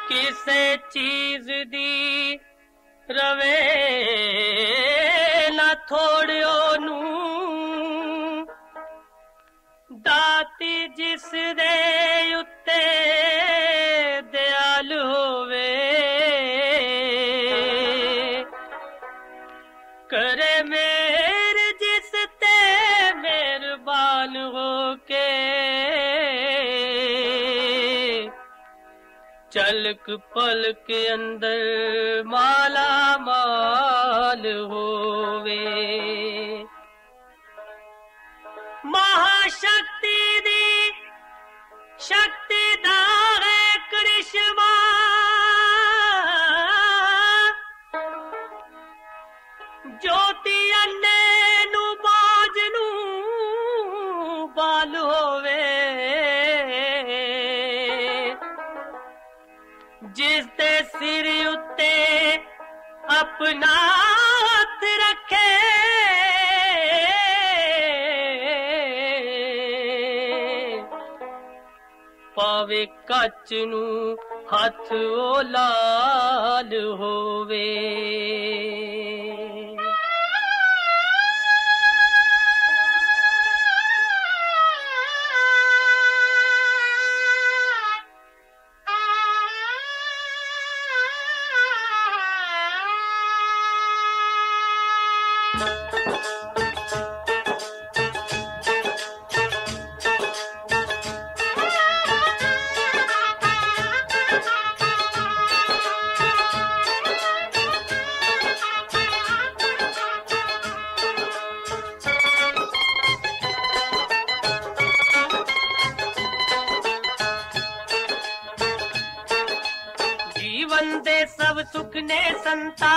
किसे चीज दी रवे ना थोड़ियो नू दाती जिस दे उत्ते दयाल होवे करे मेर जिस ते मेहरबान होके चलक पलक अंदर माला माल होवे महाशक्ति दी शक्ति दा है करिश्मा ज्योति अन्ने नू बाज नू बाल होवे जिस दे सिर उत्ते अपना हथ रखे पावे कच नू हथ ओ लाल होवे जीवन दे सब सुख ने संता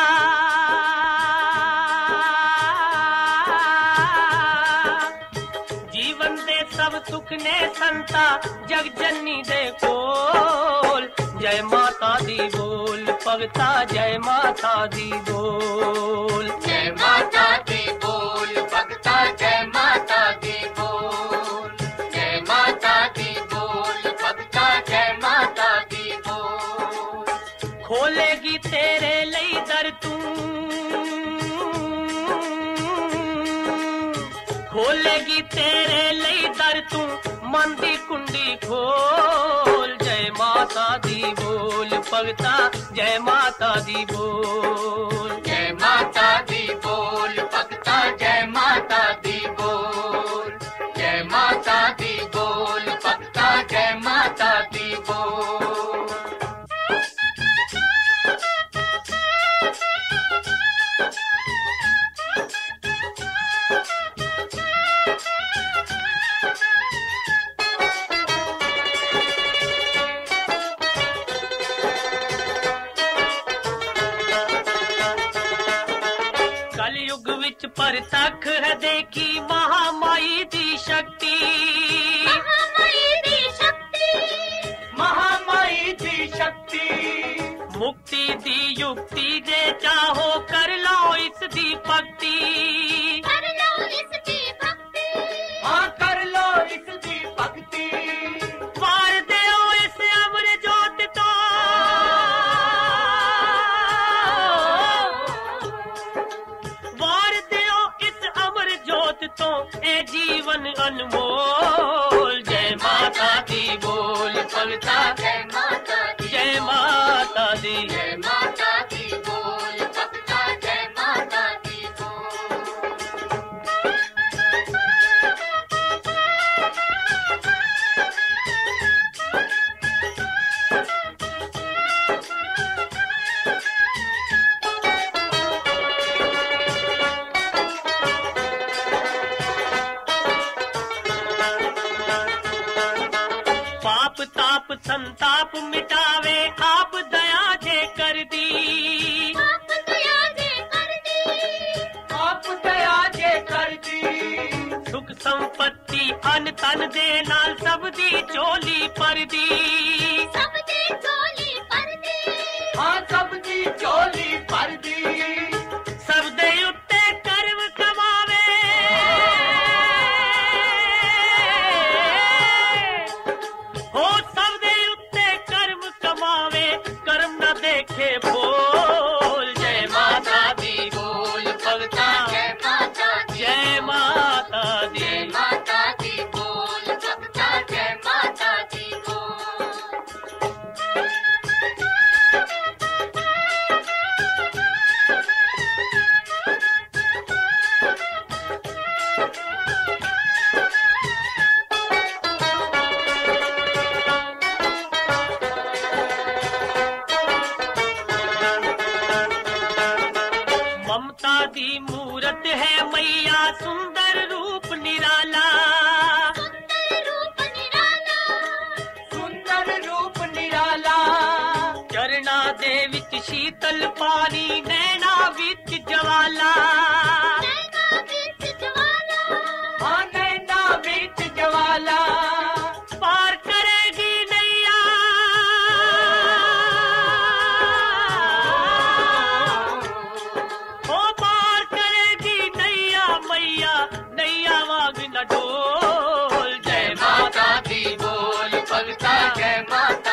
जीवन दे सब सुख ने संता जग जननी दे कोल जय माता दी बोल भगता जय माता दी बोल जय माता दी बोल भगता जय माता दी बोल जय माता दी बोल भगता जय माता दी बोल खोलेगी तेरे लई दर तू खोलेगी तेरे लई दर तू मन दी कुंडी खोल जय माता दी बोल भगता जय माता दी बोल जय माता दी बोल भगता जय माता दी बोल जय माता दी बोल भगता जय माता दी बोल कलयुग विच परतख है देखी महामाई दी शक्ति महामाई दी शक्ति महामाई दी शक्ति मुक्ति दी युक्ति जे चाहो कर लो इसदी भक्ति कर लो इसकी भक्ति हाँ कर लो इसदी भक्ति वार देओ इस अमर जोत तो वार देओ इस अमर जोत तो ए जीवन अनमोल जय माता दी बोल भगता जय माता दी जय माता दी जय माता दी बोल भगता जय माता दी बोल पाप ताप संताप मिटावे आप दया जे कर दी आप दया जे कर दी आप दया जे कर दी सुख संपत्ति अन तन दे नाल सब दी चोली पर दी सब दे चोली पर दी हाँ सब दी चोली पर दी सब दे उत्ते कर्म कमावे हो सब दे उत्ते कर्म कमावे शीतल पानी नैना विच ज्वाला, हाँ नैना विच ज्वाला, पार करेगी नैया, ओ पार करेगी नैया मैया, नैया वाग न डोल। जय माता माता दी बोल भगता जय माता